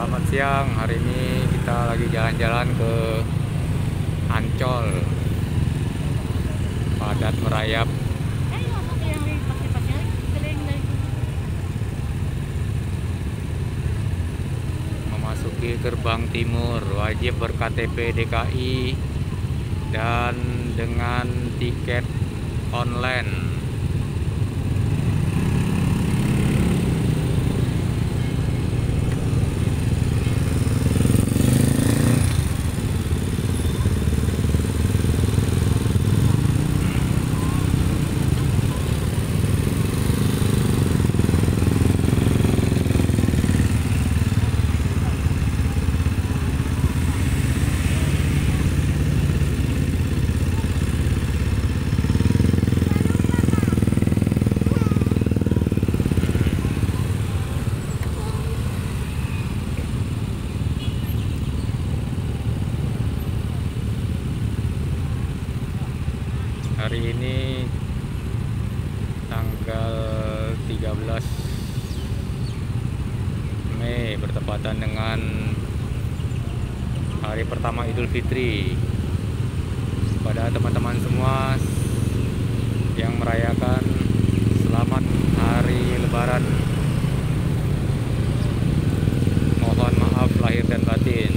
Selamat siang, hari ini kita lagi jalan-jalan ke Ancol. Padat merayap. Memasuki gerbang timur, wajib ber-KTP DKI dan dengan tiket online. Hari ini tanggal 13 Mei bertepatan dengan hari pertama Idul Fitri. Pada teman-teman semua yang merayakan, selamat hari Lebaran. Mohon maaf lahir dan batin.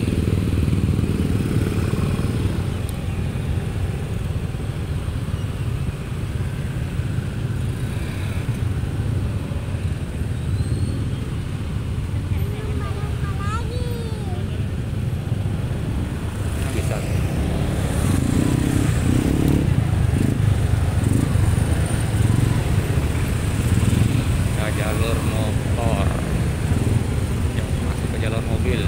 Jalur motor yang masuk ke jalur mobil.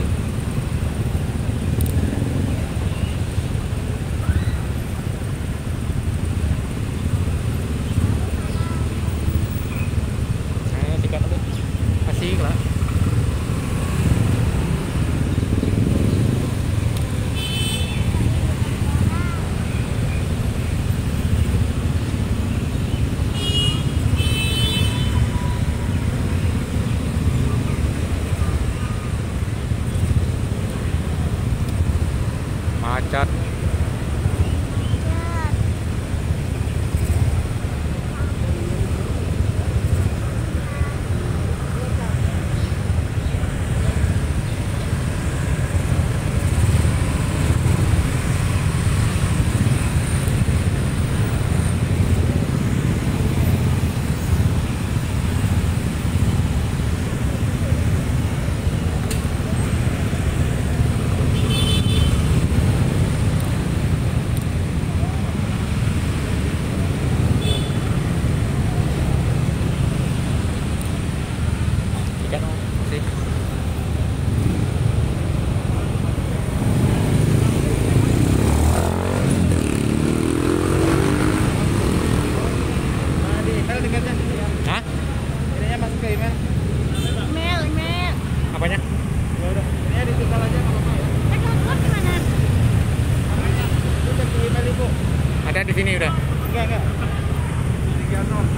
Tiket asik lah. Macet. Hah? Ini masuk ke email. Email. Apanya? Ya udah, ini ditukar aja kalau mau. Download gimana? Makanya itu ke email Ibu. Ada di sini udah.